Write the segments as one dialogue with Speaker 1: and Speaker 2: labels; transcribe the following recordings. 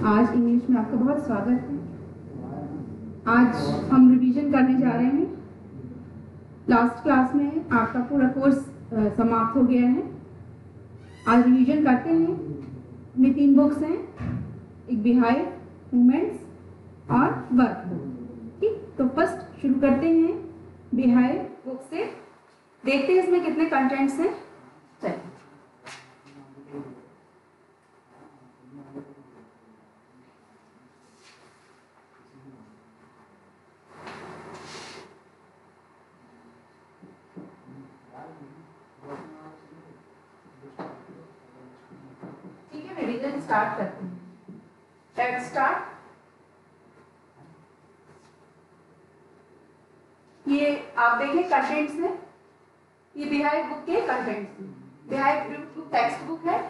Speaker 1: आज इंग्लिश में आपका बहुत स्वागत है। आज हम रिवीजन करने जा रहे हैं। लास्ट क्लास में आपका पूरा कोर्स समाप्त हो गया है। आज रिवीजन करते हैं। में 3 बुक्स हैं, एक बिहाइव, मूवमेंट्स और वर्क बुक। ठीक, तो फर्स्ट शुरू करते हैं बिहाइव बुक से। देखते हैं इसमें कितने कंटेंट्स हैं। चलिए, रिवीजन स्टार्ट करते हैं। Let's start. ये आप देखें कंटेंट्स में, ये बिहाइव बुक के कंटेंट्स हैं। बिहाइव बुक टेक्स्ट बुक है।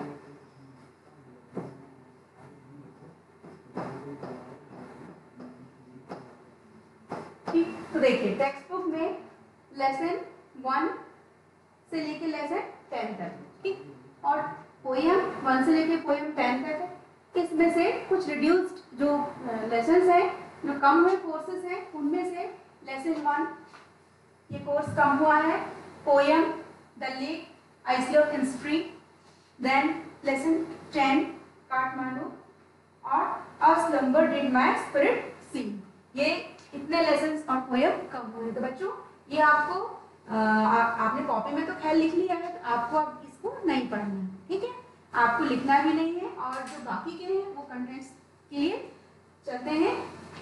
Speaker 1: ठीक, तो देखिए टेक्स्ट बुक में लेसन 1 से लेके लेसन 10 तक। ठीक, और पोएम 1 से लेके पोएम 10 तक है। इसमें से कुछ रिड्यूस्ड जो लेसन्स हैं, जो कम हुए कोर्सेज हैं, उनमें से लेसन 1 ये कोर्स कम हुआ है। Poem the lake Iceland history, then lesson 10 Kathmandu और a slumber did my spirit sing. ये इतने लेसन्स और पोएम कम हुए। तो बच्चों ये आपको आपने कॉपी में तो खैर लिख लिया है, तो आपको अब इसको नहीं पढ़ना है। ठीक है, आपको लिखना भी नहीं है। और जो बाकी के हैं वो कंटेंट्स के लिए चलते हैं।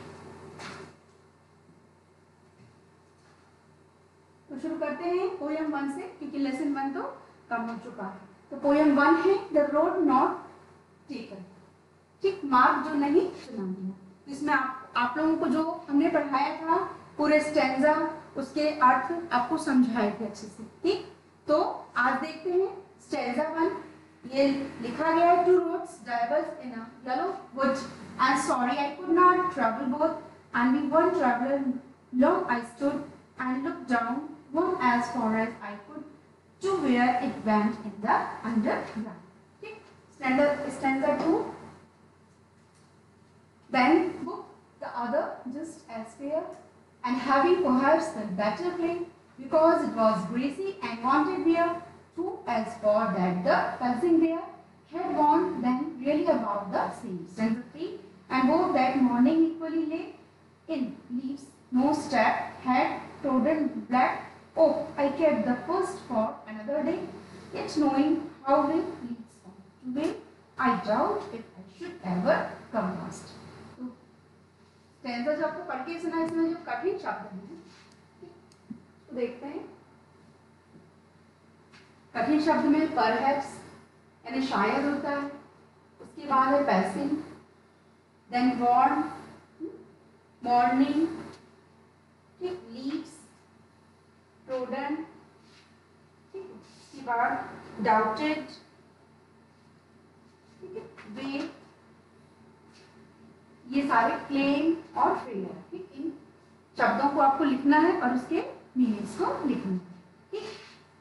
Speaker 1: तो शुरू करते हैं पोएम 1 से, क्योंकि लेसन 1 तो कम हो चुका है। तो पोएम 1 है द रोड नॉट टेकन। ठीक, मार्ग जो नहीं चुना गया। इसमें आप लोगों को जो हमने पढ़ाया था पूरे स्टैंजा, उसके अर्थ आपको समझाए थे अच्छे से। ठीक, तो आज देखते हैं स्टैंजा 1। ये लिखा गया है, 2 roads diverged in a yellow wood, and sorry I could not travel both, and with one traveler long I stood and looked down one as far as I could to where it went in the underground. ठीक, stanza 2. Then book the other just as fair, and having perhaps the better claim, because it was greasy and wanted beer, too, as for that the passing there had gone then really about the same. Stanza 3. And both that morning equally lay in leaves, no step had trodden black oak. I kept the first for another day, yet knowing how way leads on to way, I doubt if I should ever come last. तो stanza जो आपको पढ़ के सुना, इसमें जो कठिन शब्द हैं तो देखते हैं। कठिन शब्द में परहैप्स यानी शायद होता है, उसके बाद है पैसिंग, देन वॉर्न, मॉर्निंग, ठीक, लीव्स, ट्रोडन, ठीक, उसके बाद डाउटेड, ठीक है, वे, ये सारे क्लेम और फेलियर। ठीक, इन शब्दों को आपको लिखना है और उसके मीनिंग्स को लिखना है। ठीक,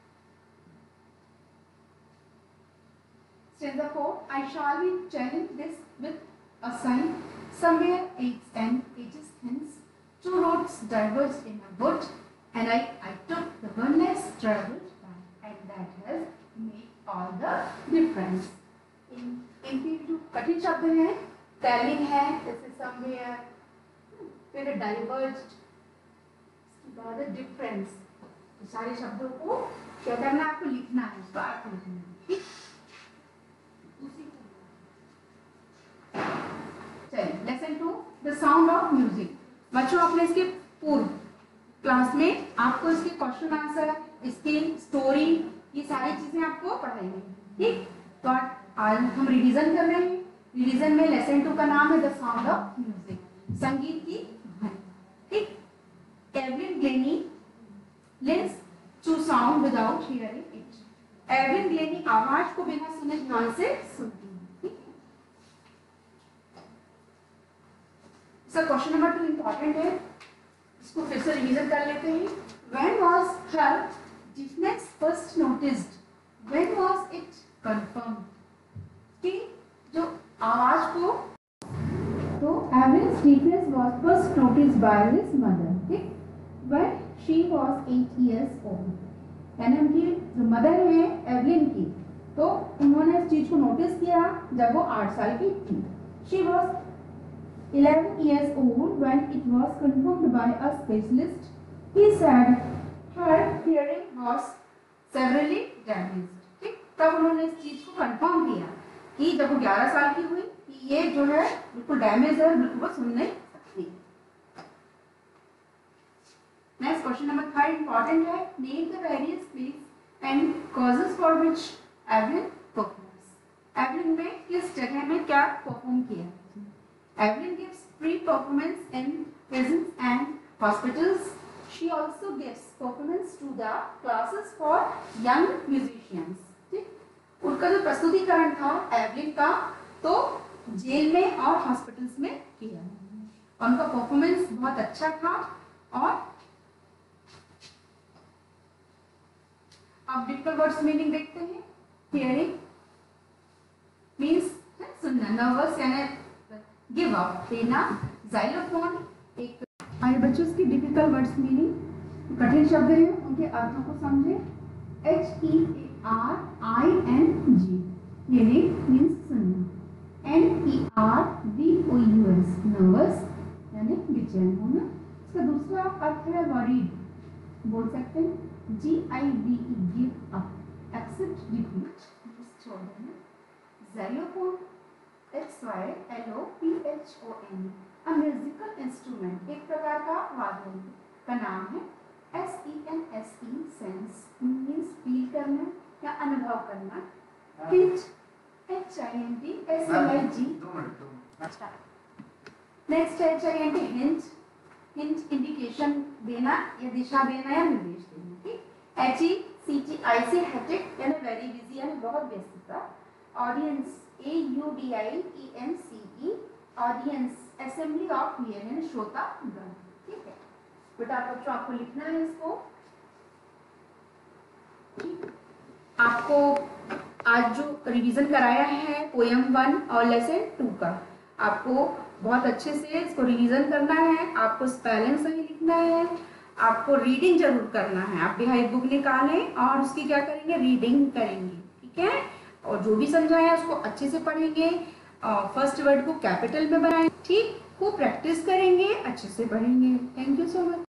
Speaker 1: stanza 4. I shall be telling this with a sign. Somewhere 8 and ages hence, 2 roads diverged in a wood, and I took the one less traveled by, and that has made all the difference. इनके जो कठिन शब्द हैं, telling है, जैसे somewhere, फिर diverged, इसके बाद डिफरेंस। सारे शब्दों को क्या करना है, आपको लिखना है, उसका अर्थ लिखना है। ठीक, चलिए lesson 2 the sound of music. बच्चों आपने इसके पूर्व क्लास में आपको इसके क्वेश्चन आंसर, इसकी स्टोरी, ये सारी चीजें आपको पढ़ाई गई। ठीक, तो आज हम रिवीजन कर रहे हैं। रिवीजन में लेसन 2 का नाम है द साउंड ऑफ म्यूजिक, संगीत की ध्वनि। ठीक, Evelyn Glennie listens to sound without hearing it. Evelyn Glennie आवाज को बिना सुने ध्यान से सुनती है। सर क्वेश्चन नंबर 2 इंपॉर्टेंट है, इसको फिर से रिवीजन कर लेते हैं। When was her deafness first noticed? When was it confirmed? कि जो आवाज को तो average Stephens was first notice by his mother, ठीक, when she was 8 years old. यानी उनकी जो मदर है एवलिन की, तो उन्होंने इस चीज को नोटिस किया जब वो 8 साल की थी। She was 11 years old when it was confirmed by a specialist. He said her hearing was severely damaged. ठीक, तब उन्होंने इस चीज को कंफर्म किया कि जब वो 11 साल की हुई कि ये जो है बिल्कुल डैमेज है, बिल्कुल वो सुन नहीं सकती। नेक्स्ट क्वेश्चन नंबर 3 इंपॉर्टेंट है। Name the various place and causes for which Evelyn performs. Evelyn ने किस जगह में क्या परफॉर्म किया? Evelyn gives pre-performance in prisons and hospitals. She also gives performance to the classes for young musicians. ठीक, उनका जो प्रस्तुतिकरण था एवलिन का, तो जेल में और हॉस्पिटल्स में किया। उनका परफॉर्मेंस बहुत अच्छा था। और अब डिफिकल्ट वर्ड्स मीनिंग देखते हैं। हियरिंग मीन्स सुनना, नर्वस यानी गिव अप देना, जाइलोफोन एक। आइए बच्चों इसकी डिफिकल्ट वर्ड्स मीनिंग, कठिन शब्द हैं उनके अर्थों को समझें। HEARING हियरिंग मीन्स सुनना, NERVOUS नर्वस यानी बेचैन होना। इसका दूसरा अर्थ है वरीड, बोल सकते हैं GIVE give up, accept defeat, छोड़ देना। Xylophone XYLOPHON a musical instrument, एक प्रकार का वाद्य यंत्र का नाम है। SENSE सेंस मीन्स फील करना या अनुभव करना। Hint HINT SLIG। Next HINT hint, hint indication देना या दिशा देना या निर्देश देना। ठीक, HECTIC हेक्टिक यानी वेरी बिजी यानी बहुत व्यस्तता। Audience AUDIENCE audience, assembly of hearing श्रोता गण। ठीक है बेटा, बच्चों आपको लिखना है इसको। आपको आज जो रिवीजन कराया है पोएम 1 और लेसन 2 का, आपको बहुत अच्छे से इसको रिवीजन करना है। आपको स्पेलिंग सही लिखना है, आपको रीडिंग जरूर करना है। आप बिहाई बुक निकालें और उसकी क्या करेंगे, रीडिंग करेंगे। ठीक है, और जो भी समझाया उसको अच्छे से पढ़ेंगे, फर्स्ट वर्ड को कैपिटल में बनाएंगे। ठीक, खूब प्रैक्टिस करेंगे, अच्छे से पढ़ेंगे। Thank you so much.